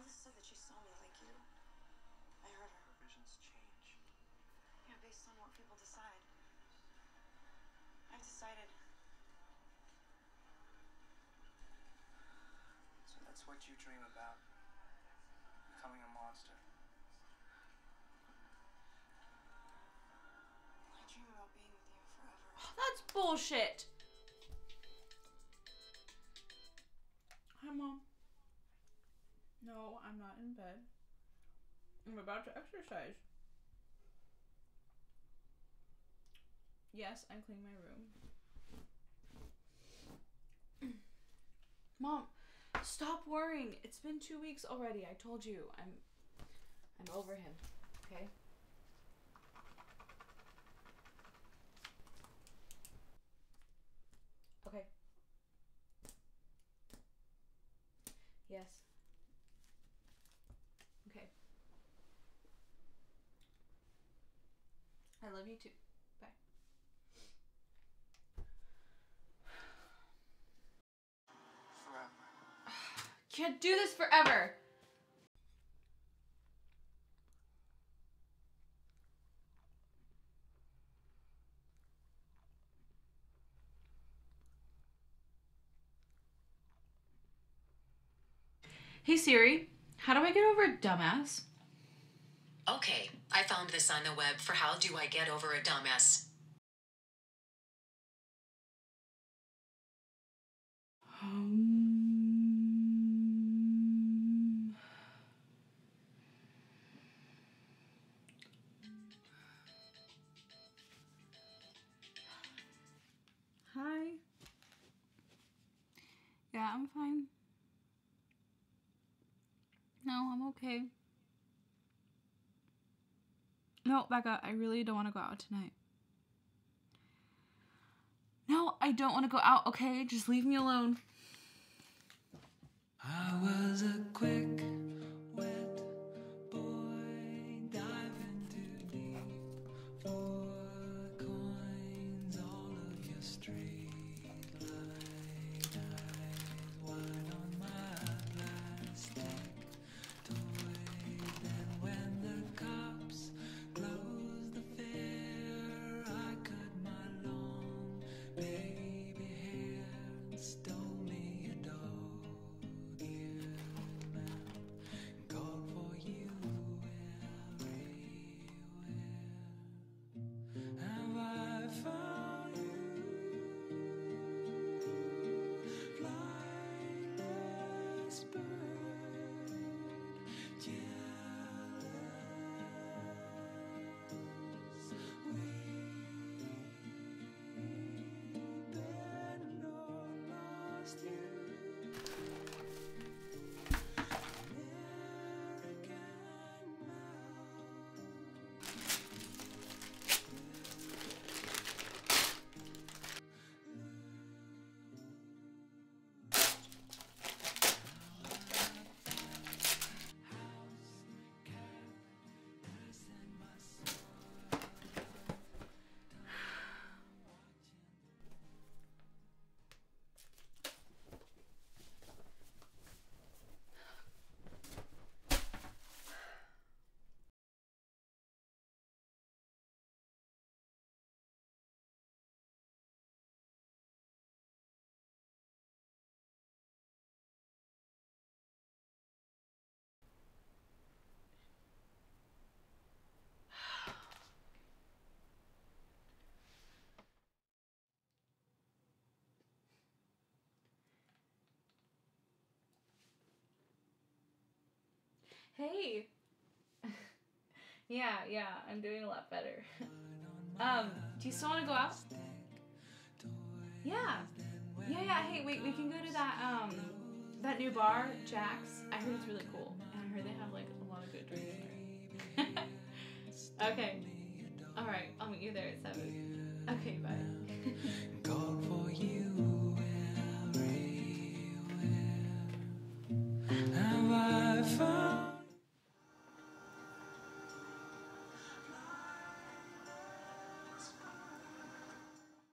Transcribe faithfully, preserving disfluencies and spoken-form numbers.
Elizabeth said that she saw me like you. I heard her. Her visions change. Yeah, based on what people decide. I've decided. So that's what you dream about? Becoming a monster? I dream about being with you forever. That's bullshit. Hi, Mom. No, I'm not in bed. I'm about to exercise. Yes, I clean my room. Mom, stop worrying. It's been two weeks already. I told you. I'm I'm over him. Okay? Okay. Yes. Okay. I love you too. Bye. Forever. Can't do this forever. Hey Siri, how do I get over a dumbass? Okay, I found this on the web for how do I get over a dumbass. Um, Hi. Yeah, I'm fine. No, I'm okay. No, Becca, I really don't want to go out tonight. No, I don't want to go out, okay? Just leave me alone. I was a quick, wet boy, diving too deep for coins. All of your street light eyes wide on my plastic toys. And when the cops closed the fair, I cut my long baby hair and stole me a dog. Called for you everywhere. Have I found you? Flightless bird, jealous. We've been lost you. Hey. yeah, yeah, I'm doing a lot better. um, do you still want to go out? Yeah. Yeah, yeah, hey, wait, we can go to that, um, that new bar, Jack's. I heard it's really cool. And I heard they have, like, a lot of good drinks there. Okay. Alright, I'll meet you there at seven. Okay, bye.